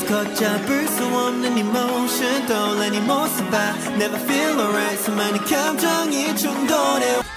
걷잡을 수 없는 emotion 떠올린 네 모습 봐 Never feel alright 수많은 감정이 충돌해